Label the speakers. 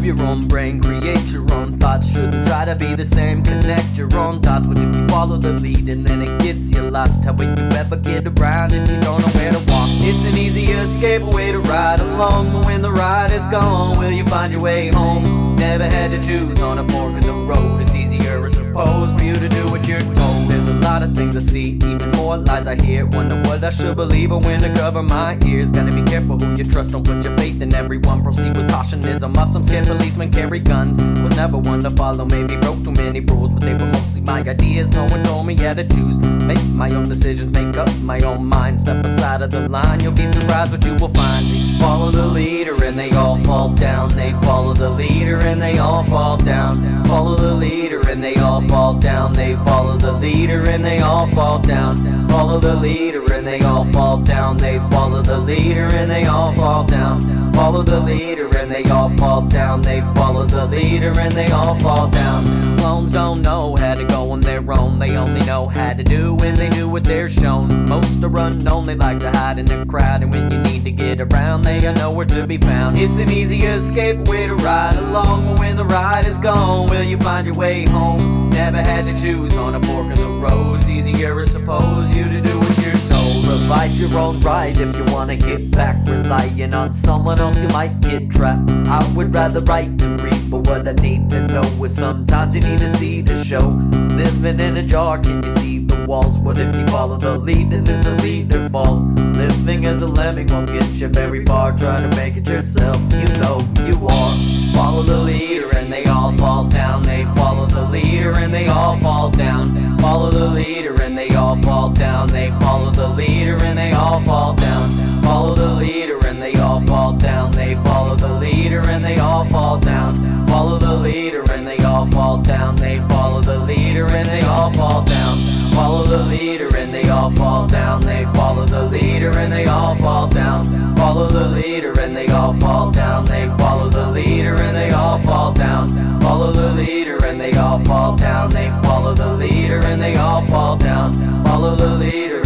Speaker 1: Have your own brain, create your own thoughts. Shouldn't try to be the same, connect your own dots. What if you follow the lead and then it gets you lost? How will you ever get around if you don't know where to walk? It's an easy escape, a way to ride along. But when the ride is gone, will you find your way home? Never had to choose on a fork in the road. It's easier, I suppose, for you to do what you're told. There's a lot of things I see, even more lies I hear. Wonder what I should believe or when to cover my ears. Gotta be careful who you trust, don't put your faith in everyone. Proceed with caution is a must. Some scared policemen carry guns. Was never one to follow, maybe broke too many rules, but they were mostly my ideas. No one told me how to choose. Make my own decisions, make up my own mind. Step aside of the line, you'll be surprised what you will find. Follow the leader and they all fall down. They follow the leader and they all fall down. Follow the leader and they all fall down. They follow the leader and they all fall down. Follow the leader and they all fall down. They follow the leader and they all fall down. Follow the leader and they all fall down. They follow the leader and they all fall down. Clones don't know how to go on their own. They only know how to do when they do what they're shown. Most are unknown, they like to hide in the crowd. And when you need to get around, they are nowhere to be found. It's an easy escape, way to ride along. But when the ride is gone, will you find your way home? Never had to choose on a fork in the road. It's easier, I suppose, you to do what you're told. Provide your own right if you wanna get back. Relying on someone else, you might get trapped. I would rather write than read, but what I need to know is sometimes you need to see the show. Living in a jar, can you see the walls? What if you follow the lead and then the leader falls? Living as a lemming won't get you very far. Try to make it yourself, you know who you are. Follow the leader and they all fall down. They follow the leader and they all fall down. Follow the leader and they all fall down. They follow the leader and they all fall down. Follow the leader and they all fall down. They follow the leader and they all fall down. Follow the leader and they all fall down. They follow the leader and they all fall down. Follow the leader and they all fall down. They follow the leader and they all fall down. Follow the leader and they all fall down. They follow the leader and they all fall down. Follow the leader and they all fall down. They follow the leader and they all fall down. Follow the leader